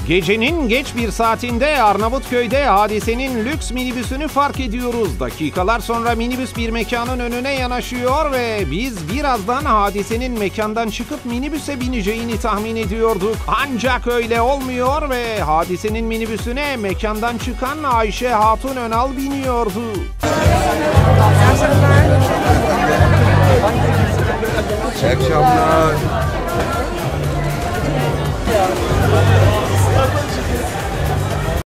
Gecenin geç bir saatinde Arnavutköy'de Hadise'nin lüks minibüsünü fark ediyoruz. Dakikalar sonra minibüs bir mekanın önüne yanaşıyor ve biz birazdan Hadise'nin mekandan çıkıp minibüse bineceğini tahmin ediyorduk. Ancak öyle olmuyor ve Hadise'nin minibüsüne mekandan çıkan Ayşe Hatun Önal biniyordu. İyi akşamlar.